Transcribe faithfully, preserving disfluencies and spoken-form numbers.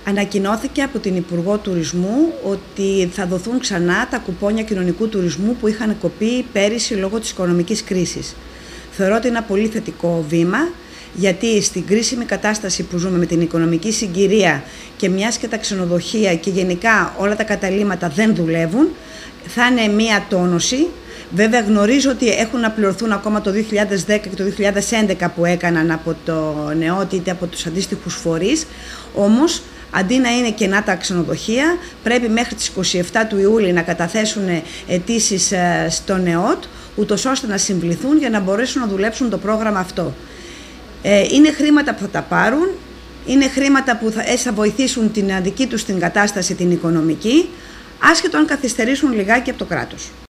Ανακοινώθηκε από την Υπουργό Τουρισμού ότι θα δοθούν ξανά τα κουπόνια κοινωνικού τουρισμού που είχαν κοπεί πέρυσι λόγω της οικονομικής κρίσης. Θεωρώ ότι είναι ένα πολύ θετικό βήμα, γιατί στην κρίσιμη κατάσταση που ζούμε με την οικονομική συγκυρία και μιας και τα ξενοδοχεία και γενικά όλα τα καταλύματα δεν δουλεύουν, θα είναι μία τόνωση. Βέβαια γνωρίζω ότι έχουν να πληρωθούν ακόμα το δύο χιλιάδες δέκα και το δύο χιλιάδες έντεκα που έκαναν από το ΝΕΟΤ είτε από τους αντίστοιχους φορείς, όμως αντί να είναι κενά τα ξενοδοχεία, πρέπει μέχρι τις είκοσι επτά του Ιούλη να καταθέσουν αιτήσεις στο ΝΕΟΤ, ούτως ώστε να συμβληθούν για να μπορέσουν να δουλέψουν το πρόγραμμα αυτό. Είναι χρήματα που θα τα πάρουν, είναι χρήματα που θα, θα βοηθήσουν την δική τους την κατάσταση την οικονομική, άσχετο αν καθυστερήσουν λιγάκι από το κράτος.